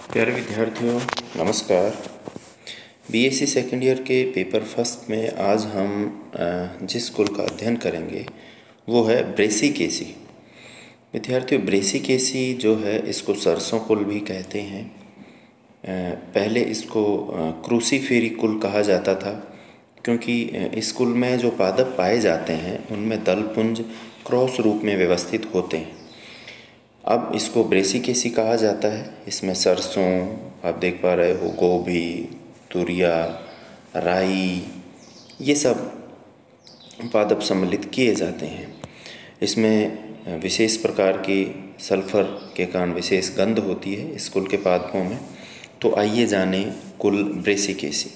प्यारे विद्यार्थियों, नमस्कार। बीएससी सेकेंड ईयर के पेपर फर्स्ट में आज हम जिस कुल का अध्ययन करेंगे वो है ब्रेसिकेसी। विद्यार्थियों, ब्रेसिकेसी जो है इसको सरसों कुल भी कहते हैं। पहले इसको क्रूसीफेरी कुल कहा जाता था, क्योंकि इस कुल में जो पादप पाए जाते हैं उनमें दलपुंज क्रॉस रूप में व्यवस्थित होते हैं। अब इसको ब्रेसिकेसी कहा जाता है। इसमें सरसों, आप देख पा रहे हो, गोभी, तुरिया, राई, ये सब पादप सम्मिलित किए जाते हैं। इसमें विशेष प्रकार की सल्फर के कारण विशेष गंध होती है इस कुल के पादपों में। तो आइए जाने कुल ब्रेसिकेसी।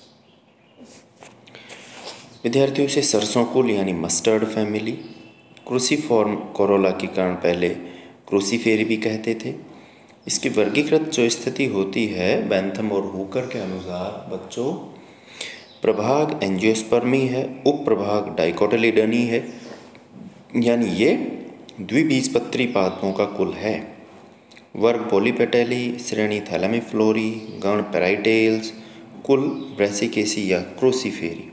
विद्यार्थियों से सरसों कुल यानी मस्टर्ड फैमिली, क्रूसीफॉर्म कोरोला के कारण पहले क्रूसीफेरी भी कहते थे। इसकी वर्गीकृत जो स्थिति होती है बैंथम और हुकर के अनुसार बच्चों, प्रभाग एंजियोस्पर्मी है, उप प्रभाग डाइकोटिलिडनी है, यानी ये द्विबीजपत्री पादपों का कुल है। वर्ग पॉलीपेटेली, श्रेणी थैलेमिफ्लोरी, गण पेराइटेल्स, कुल ब्रेसिकेसी या क्रूसीफेरी।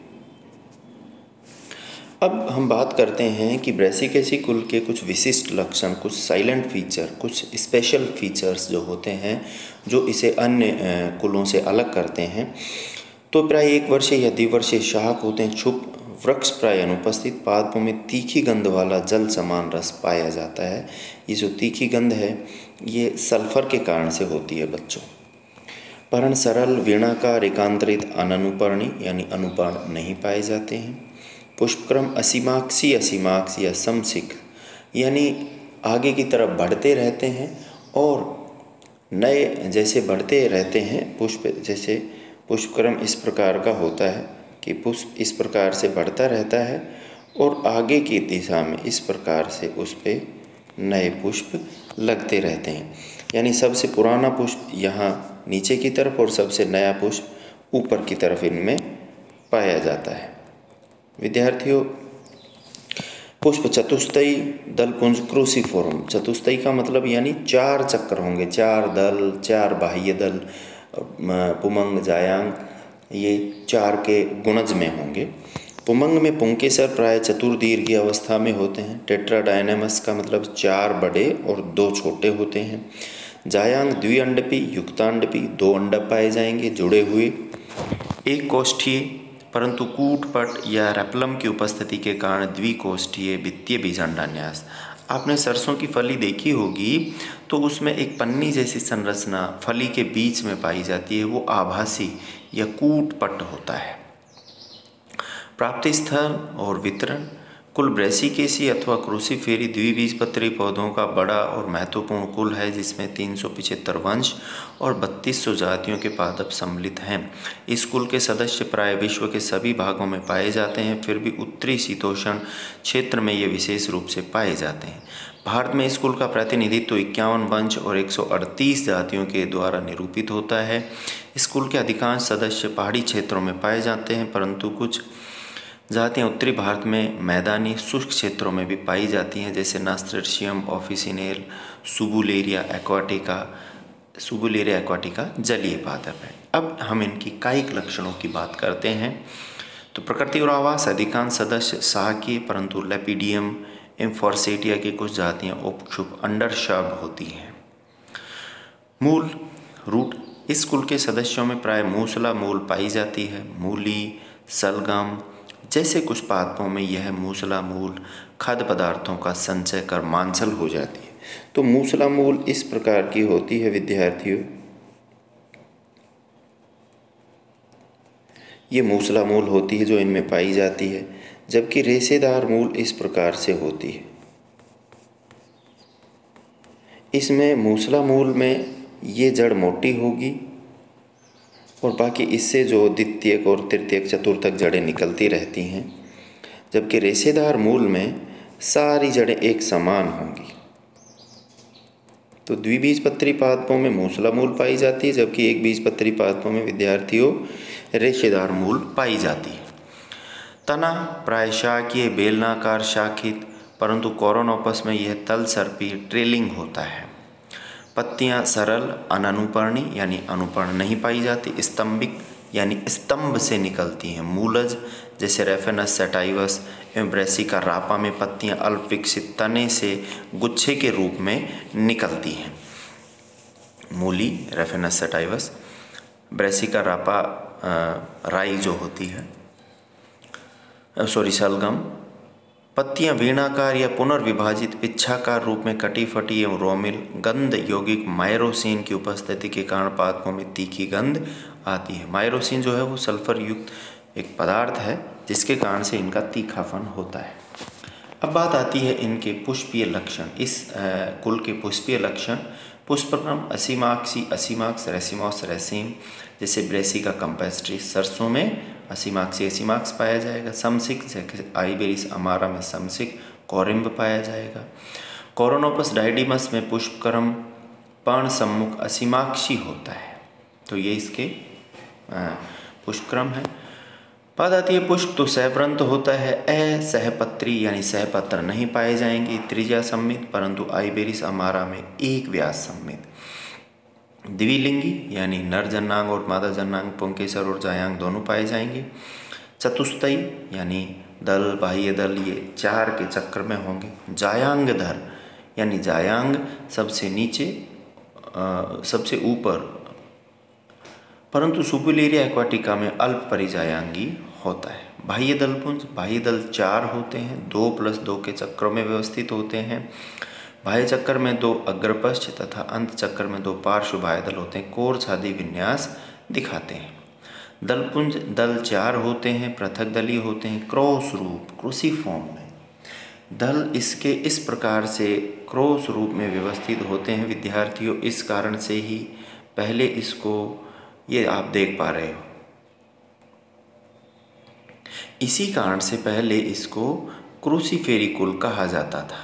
अब हम बात करते हैं कि ब्रेसिकेसी कुल के कुछ विशिष्ट लक्षण, कुछ साइलेंट फीचर, कुछ स्पेशल फीचर्स जो होते हैं जो इसे अन्य कुलों से अलग करते हैं। तो प्राय 1 वर्षीय या द्विवर्षीय शाख होते हैं, छुप वृक्ष प्राय अनुपस्थित, पादपों में तीखी गंध वाला जल समान रस पाया जाता है। ये जो तीखी गंध है ये सल्फर के कारण से होती है बच्चों। पर्ण सरल, वीणाकार, एकांतरित, अननुपर्णी यानी अनुपर्ण नहीं पाए जाते हैं। पुष्पक्रम असीमाक्षी या समसिक यानी आगे की तरफ बढ़ते रहते हैं और नए जैसे बढ़ते रहते हैं पुष्प, जैसे पुष्पक्रम इस प्रकार का होता है कि पुष्प इस प्रकार से बढ़ता रहता है और आगे की दिशा में इस प्रकार से उस पर नए पुष्प लगते रहते हैं। यानी सबसे पुराना पुष्प यहाँ नीचे की तरफ और सबसे नया पुष्प ऊपर की तरफ इनमें पाया जाता है। विद्यार्थियों, पुष्प चतुस्तयी, दलपुंज क्रूसीफोरम। चतुस्तयी का मतलब यानी 4 चक्र होंगे, 4 दल, 4 बाह्य दल, पुमंग, जायांग, ये 4 के गुणज में होंगे। पुमंग में पुंकेसर प्राय चतुर्दीर्घीय अवस्था में होते हैं। टेट्राडायनेमस का मतलब 4 बड़े और 2 छोटे होते हैं। जायांग द्विअंडपी, युक्तांडपी, 2 अंडक पाए जाएंगे जुड़े हुए। एक कोष्ठीय परंतु कूटपट या रेपलम की उपस्थिति के कारण द्विकोष्ठीय वित्तीय बीजांडान्यास। आपने सरसों की फली देखी होगी तो उसमें एक पन्नी जैसी संरचना फली के बीच में पाई जाती है, वो आभासी या कूटपट होता है। प्राप्ति स्थल और वितरण। कुल ब्रेसिकेसी अथवा क्रूसीफेरी द्विबीजपत्री पौधों का बड़ा और महत्वपूर्ण कुल है, जिसमें 375 वंश और 3200 जातियों के पादप सम्मिलित हैं। इस कुल के सदस्य प्राय विश्व के सभी भागों में पाए जाते हैं, फिर भी उत्तरी शीतोष्ण क्षेत्र में ये विशेष रूप से पाए जाते हैं। भारत में इस कुल का प्रतिनिधित्व 51 वंश और 138 जातियों के द्वारा निरूपित होता है। इस कुल के अधिकांश सदस्य पहाड़ी क्षेत्रों में पाए जाते हैं, परंतु कुछ जातियाँ उत्तरी भारत में मैदानी शुष्क क्षेत्रों में भी पाई जाती हैं, जैसे नास्टर्शियम ऑफिसिनेल, सुबुलेरिया एक्वाटिका जलीय पादप है। अब हम इनकी कायिक लक्षणों की बात करते हैं। तो प्रकृति और आवास, अधिकांश सदस्य शाकीय, परंतु लेपिडियम एम्फोर्सेटिया की कुछ जातियाँ उपक्षुप अंडरशब्द होती हैं। मूल रूट। इस कुल के सदस्यों में प्राय मूसला मूल पाई जाती है। मूली, सलगम जैसे कुछ पादपों में यह मूसला मूल खाद्य पदार्थों का संचय कर मांसल हो जाती है। तो मूसला मूल इस प्रकार की होती है विद्यार्थियों, ये मूसला मूल होती है जो इनमें पाई जाती है, जबकि रेशेदार मूल इस प्रकार से होती है। इसमें मूसला मूल में ये जड़ मोटी होगी और बाकी इससे जो द्वितीयक और तृतीयक चतुर्थक जड़ें निकलती रहती हैं, जबकि रेशेदार मूल में सारी जड़ें एक समान होंगी। तो द्विबीजपत्री पादपों में मूसला मूल पाई जाती है, जबकि एक बीजपत्री पादपों में विद्यार्थियों रेशेदार मूल पाई जाती है। तना प्राय शाकीय, बेलनाकार शाखित, परंतु कोरोनोपस में यह तल सर्पी ट्रेलिंग होता है। पत्तियां सरल अननुपर्णी यानी अनुपर्ण नहीं पाई जाती। स्तंभिक यानी स्तंभ से निकलती हैं। मूलज जैसे रेफेनस सैटाइवस एवं ब्रेसिका रापा में पत्तियां अल्प विकसित तने से गुच्छे के रूप में निकलती हैं। मूली रेफेनस सैटाइवस, ब्रेसिका रापा राई जो होती है, शलगम। पत्तियां वीणाकार या पुनर्विभाजित पिच्छाकार रूप में कटी फटी एवं रोमिल। गंध यौगिक मायरोसिन की उपस्थिति के कारण पादपों में तीखी गंध आती है। मायरोसिन जो है वो सल्फर युक्त एक पदार्थ है जिसके कारण से इनका तीखापन होता है। अब बात आती है इनके पुष्पीय लक्षण। इस कुल के पुष्पीय लक्षण पुष्पक्रम असीमाक्षी, असीमाक्स, रेसिमॉस, रेसिम जैसे ब्रेसिका कैम्पेस्ट्रिस। सरसों में असीमाक्षी असीमाक्स पाया जाएगा। समसिक जैसे आइबेरिस अमारा में समसिक कोरिम्ब पाया जाएगा। कोरोनोपस डायडिमस में पुष्पक्रम पर्ण सम्मुख असीमाक्षी होता है। तो ये इसके पुष्पक्रम है। बात आती है पुष्प तो सहव्रंत होता है। असहपत्री यानी सहपत्र नहीं पाए जाएंगे। त्रिज्या सम्मित, परंतु आइबेरिस अमारा में एक व्यास सम्मित। द्विलिंगी यानी नर जन्नांग और मादा जन्नांग पुंकेसर और जायांग दोनों पाए जाएंगे। चतुस्तई यानी दल बाह्य दल ये 4 के चक्र में होंगे। जायांगधर यानी जायांग सबसे नीचे सबसे ऊपर, परंतु सुपिलियरिया एक्वाटिका में अल्प परिजायांगी होता है। बाह्य दलपुंज, बाह्य दल 4 होते हैं, 2+2 के चक्रों में व्यवस्थित होते हैं। बाह्य चक्कर में 2 अग्रपश्च तथा अंत चक्कर में 2 पार्श्व बाह्य दल होते हैं। कोर छादी विन्यास दिखाते हैं। दलपुंज दल 4 होते हैं, पृथक दली होते हैं, क्रॉस रूप क्रूसीफॉर्म में। दल इसके इस प्रकार से क्रॉस रूप में व्यवस्थित होते हैं विद्यार्थियों। इस कारण से ही पहले इसको ये आप देख पा रहे हो, इसी कारण से पहले इसको क्रूसीफेरी कुल कहा जाता था।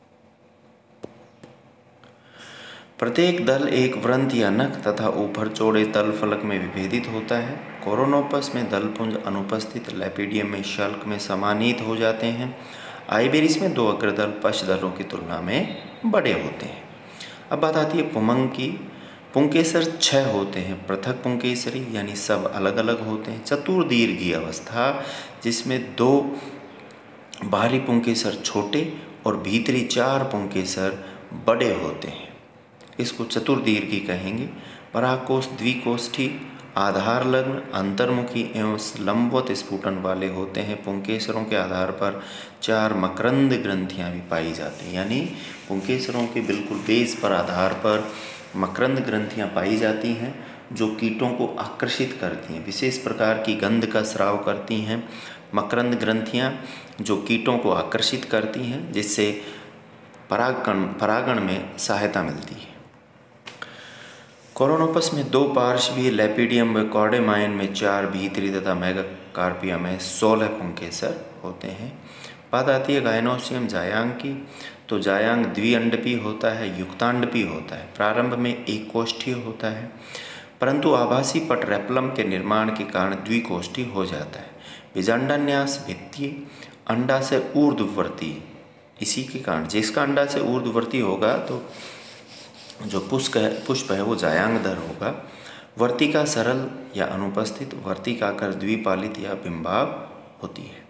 प्रत्येक दल एक वृंत या नख तथा ऊपर चौड़े तल फलक में विभेदित होता है। कोरोनोपस में दलपुंज अनुपस्थित, लैपिडियम में शल्क में समानीत हो जाते हैं। आइबेरिस में 2 अग्रदल पश्च दलों की तुलना में बड़े होते हैं। अब बात आती है पुमंग की। पुंकेसर 6 होते हैं, पृथक पुंकेसरी यानी सब अलग अलग होते हैं। चतुर्दीर्घी अवस्था जिसमें 2 बाहरी पुंकेसर छोटे और भीतरी 4 पुंकेसर बड़े होते हैं, इसको चतुर्दीर्घी कहेंगे। परागकोश द्विकोष्ठी, आधार लग्न, अंतर्मुखी एवं लंबवत स्फुटन वाले होते हैं। पुंकेसरों के आधार पर 4 मकरंद ग्रंथियां भी पाई जाती हैं, यानी पुंकेसरों के बिल्कुल बेस पर आधार पर मकरंद ग्रंथियां पाई जाती हैं जो कीटों को आकर्षित करती हैं, विशेष प्रकार की गंध का स्राव करती हैं। मकरंद ग्रंथियां जो कीटों को आकर्षित करती हैं जिससे परागण में सहायता मिलती है। कोरोनोपस में 2 पार्श्वीय, लैपिडियम व कॉर्डेमाइन में 4 भीतरी तथा मेगाकार्पिया में 16 पुंकेसर होते हैं। बात आती है गायनोसियम जायांग की। तो जायांग द्विअंडपी होता है, युक्तांडपी होता है। प्रारंभ में एक कोष्ठीय होता है, परंतु आभासी पट रेपलम के निर्माण के कारण द्विकोष्ठी हो जाता है। बीजांडान्यास भित्तीय, अंडा से ऊर्ध्ववर्ती, इसी के कारण जिसका अंडा से ऊर्ध्ववर्ती होगा तो जो पुष्प है वो जायांगधर होगा। वर्तिका सरल या अनुपस्थित, वर्तिकाकर द्विपालित या बिंबाव होती है।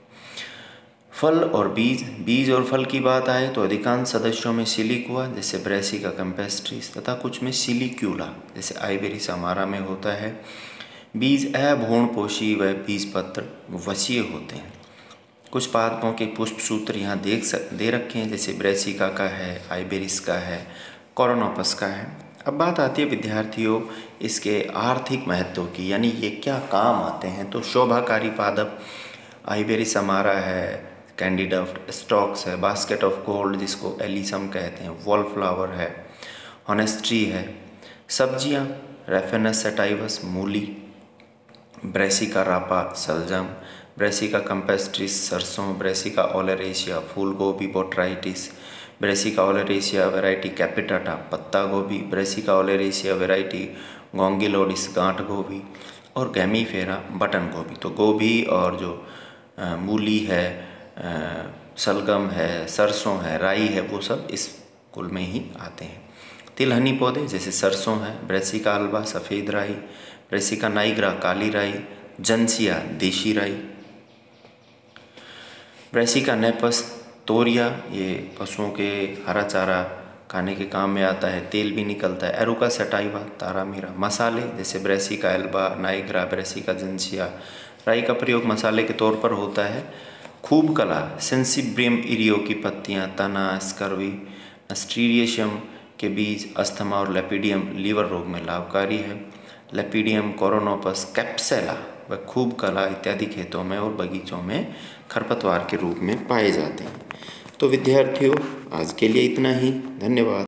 फल और बीज, बीज और फल की बात आए तो अधिकांश सदस्यों में सिलिकुआ जैसे ब्रेसिका कैम्पेस्ट्रिस तथा कुछ में सिलिक्यूला जैसे आइबेरिस अमारा में होता है। बीज अभ्रूणपोषी व बीजपत्र वसीय होते हैं। कुछ पादपों के पुष्प सूत्र यहाँ दे रखे हैं, जैसे ब्रेसिका का है, आइबेरिस का है, कोरोनोपस का है। अब बात आती है विद्यार्थियों इसके आर्थिक महत्व की, यानी ये क्या काम आते हैं। तो शोभाकारी पादप आइबेरिस अमारा है, कैंडिडा स्टॉक्स है, बास्केट ऑफ गोल्ड जिसको एलिसम कहते हैं, वॉलफ्लावर है, होनेस्ट्री है। सब्जियां रेफेनस सैटाइवस मूली, ब्रेसिका रापा सलजम, ब्रेसिका कैम्पेस्ट्रिस सरसों, ब्रेसिका ओलेरेशिया फूल गोभी botrytis, Brassica oleracea variety capitata पत्ता गोभी, ब्रेसिका ओलेरेशिया वैरायटी गोंगिलोडिस गांठ गोभी और गैमीफेरा बटन गोभी। तो गोभी और जो मूली है, सलगम है, सरसों है, राई है, वो सब इस कुल में ही आते हैं। तिलहनी पौधे जैसे सरसों है, ब्रेसिका अल्बा सफ़ेद राई, ब्रेसिका नाइग्रा काली राई, जनसिया देशी राई, ब्रेसिका नेपस तोरिया, ये पशुओं के हरा चारा खाने के काम में आता है, तेल भी निकलता है। एरुका सटाइवा तारामीरा। मसाले जैसे Brassica alba nigra, Brassica juncea राई का प्रयोग मसाले के तौर पर होता है। खूब कला सेंसिब्रियम इरियो की पत्तियां, तना, स्कर्वी, नस्ट्रीरियम के बीज अस्थमा और लेपिडियम लीवर रोग में लाभकारी है। लेपिडियम कोरोनोपस कैप्सेला व खूब कला इत्यादि खेतों में और बगीचों में खरपतवार के रूप में पाए जाते हैं। तो विद्यार्थियों, आज के लिए इतना ही। धन्यवाद।